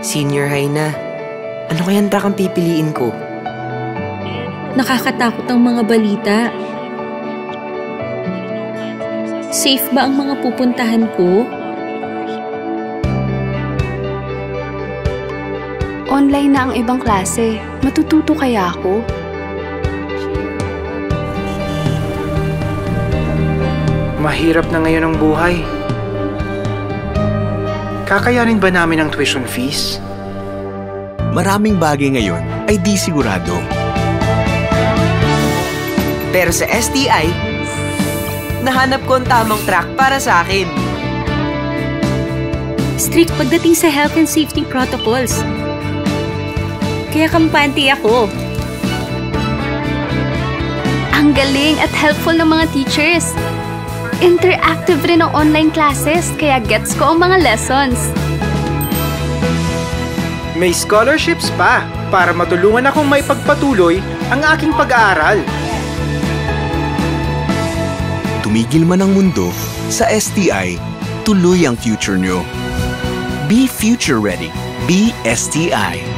Senior high na. Ano kayang track ang pipiliin ko? Nakakatakot ang mga balita. Safe ba ang mga pupuntahan ko? Online na ang ibang klase. Matututo kaya ako? Mahirap na ngayon ang buhay. Kakayanin ba namin ang tuition fees? Maraming bagay ngayon ay di sigurado. Pero sa STI, nahanap ko ang tamang track para sa akin. Strict pagdating sa health and safety protocols. Kaya kampante ako. Ang galing at helpful ng mga teachers. Interactive rin ang online classes, kaya gets ko ang mga lessons. May scholarships pa para matulungan akong maipagpatuloy ang aking pag-aaral. Tumigil man ang mundo, sa STI, tuloy ang future nyo. Be future ready. Be STI.